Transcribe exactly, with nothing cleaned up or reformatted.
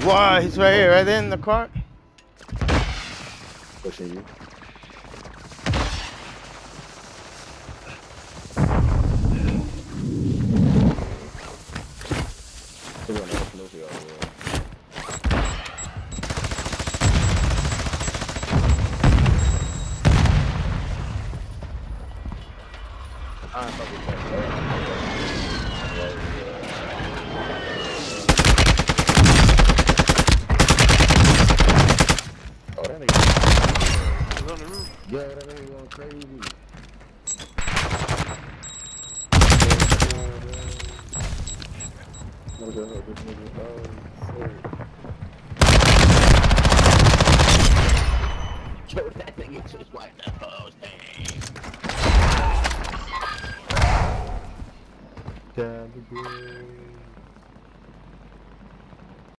Wow, he's right here, right there in the car. Pushing you. They're going to close you all the way. I'm fucking back. Oh, that nigga. He's on the roof. Yo, that nigga going crazy. I'm gonna help this nigga. Oh, shit. Yo, that nigga just wiped that hoe's name. Time to go.